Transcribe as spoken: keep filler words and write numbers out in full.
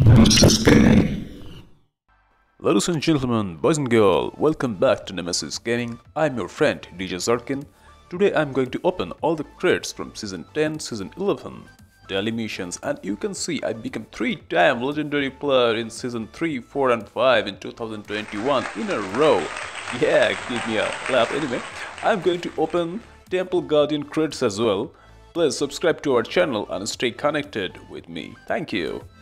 Nemesis Gaming. Ladies and gentlemen, boys and girls, welcome back to Nemesis Gaming. I'm your friend D J Zarkin. Today I'm going to open all the crates from Season ten, Season eleven, daily missions, and you can see I became three-time legendary player in Season three, four and five in two thousand twenty-one in a row. Yeah, give me a clap anyway. I'm going to open Temple Guardian crates as well. Please subscribe to our channel and stay connected with me. Thank you.